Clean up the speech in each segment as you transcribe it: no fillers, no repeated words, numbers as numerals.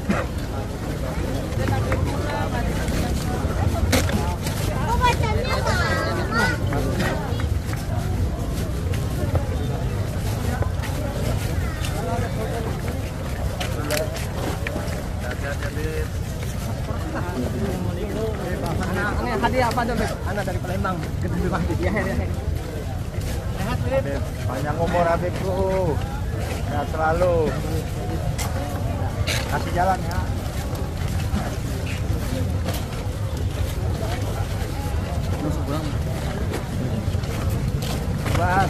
Hadiah apa tuh, Beb? Anak dari Palembang, gede banget dia. Sehat, Beb. Panjang umur Habibku. Sehat selalu. Kasih jalan ya. Masuk pulang. Bang.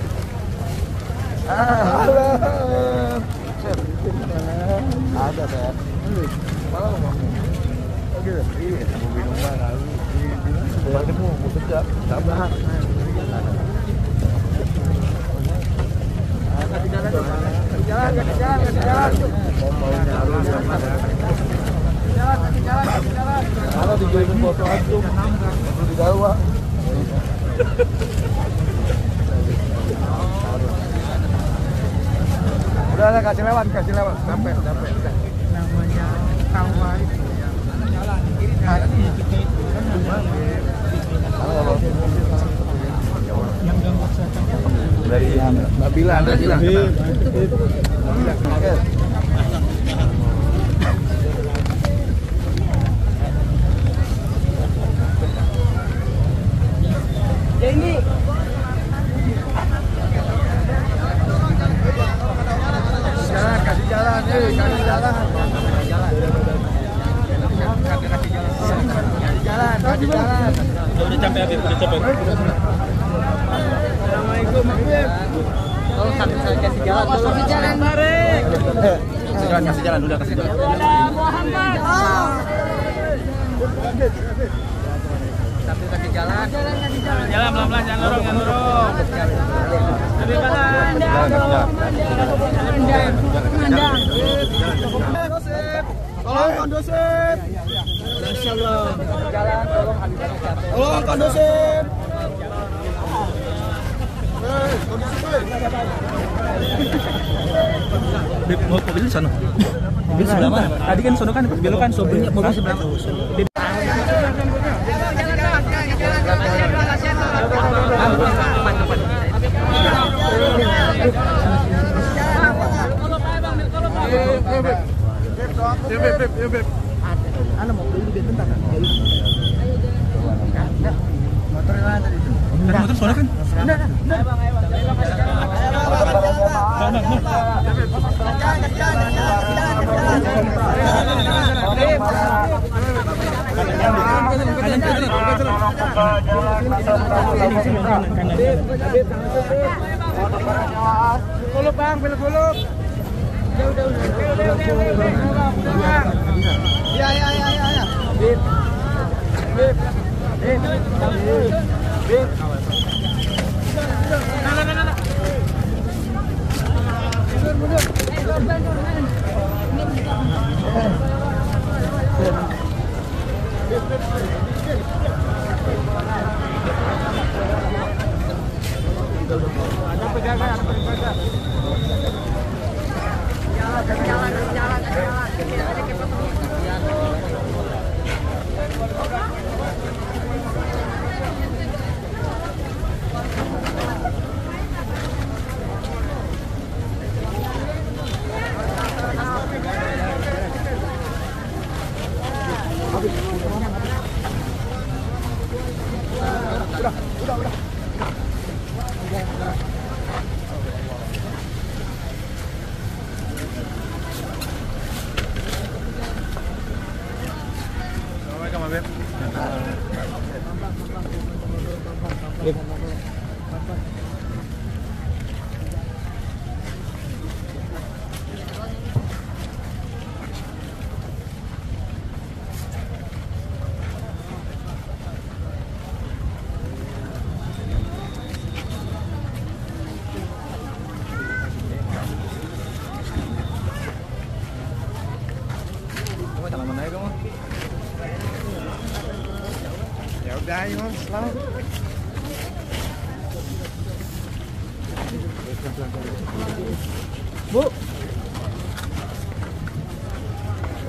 Halo. Ada, Beb. Malah mau. Oke, iya, mau minum barang. Sebelah kamu mau kerja, sabar. Kasih jalan. Mau nyaru yang mana? Kasih jalan. Kalau dijualin foto antum, di bawah. Udah, kasih lewat, sampai. Namanya Kawa itu ya. Jalan kiri hati. Yang gambar saya Dari Mbak Bila. Oke. Ya ini. Kasih jalan. Udah capek Habib, udah capek. Assalamualaikum, Habib. Oh, kasih jalan. Kasih jalan. Tarik. Kasih jalan, udah kasih jalan. Ada Muhammad. Sambil kasih jalan. Jalan pelan-pelan, jangan lorong. Habib jalan. Tolong kondusif. Insyaallah. Jalan, tolong Habib capek. Tolong kondusif. Beb, mobil di sana. Mobil sebelah mana? Tadi kan sono kan belokan mobil sebelah. Beb. Ana mau beli di bentar. Motornya mana tadi itu? Kan motor sono kan? Gulung bang, belok gulung. Udah. Ya. Bip. Ada pegangan. Jalan. Udah. Ya udah, ayo, selamat. Bu.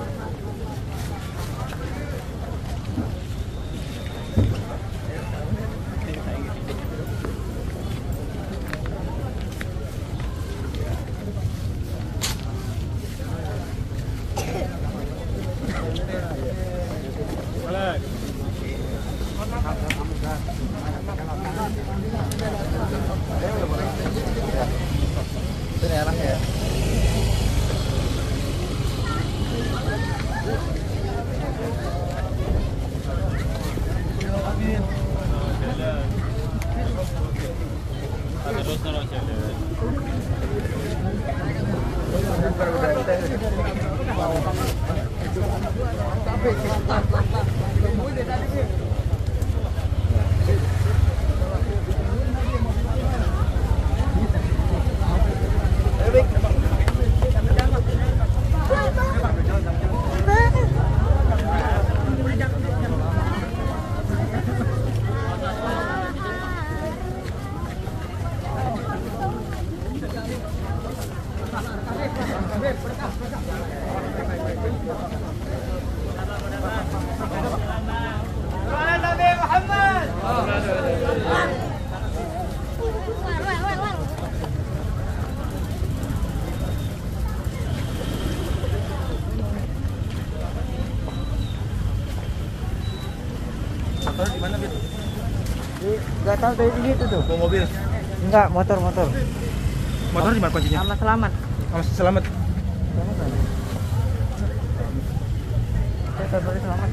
Motor di mana, Bil? Enggak tahu dari situ tuh. Mau mobil. Enggak, motor. Motor di mana kuncinya? Sama selamat. Oh, selamat. Saya baru selamat.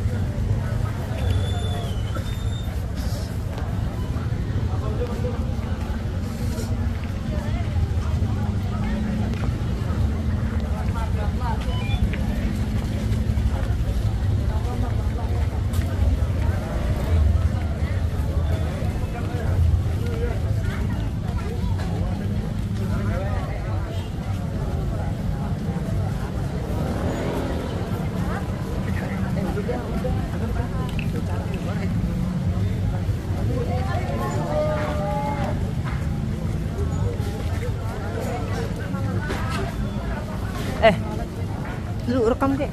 Lu rekam kek.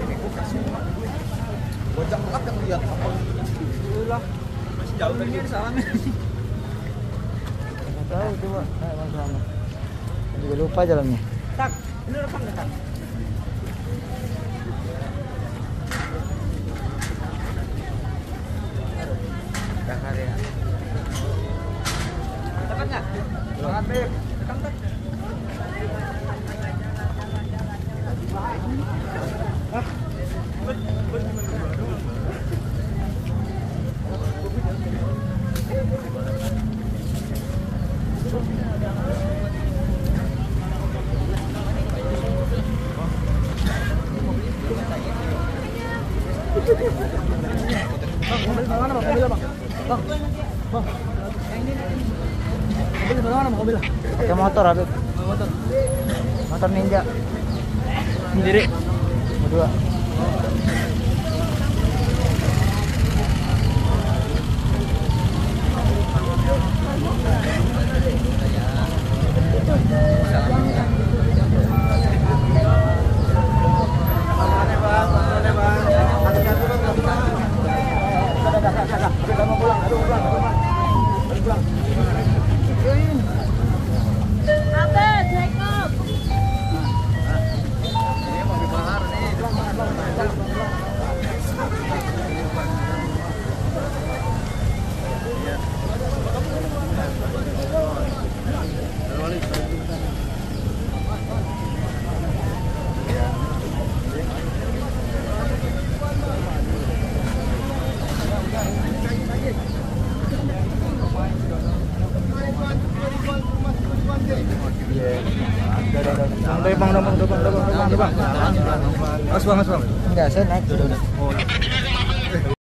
Bocah banget yang lihat apa Masih jauh dari sini salahnya. Enggak tahu coba. Mas selamat. Juga lupa jalannya. Tak, ini rekam enggak, Tak? Dakar ya. Dapat enggak? Dapat, Beb. Rekam, Tak. Pakai motor, Habib. Motor Ninja. Sendiri. Berdua. Mas bang. Enggak, saya naik.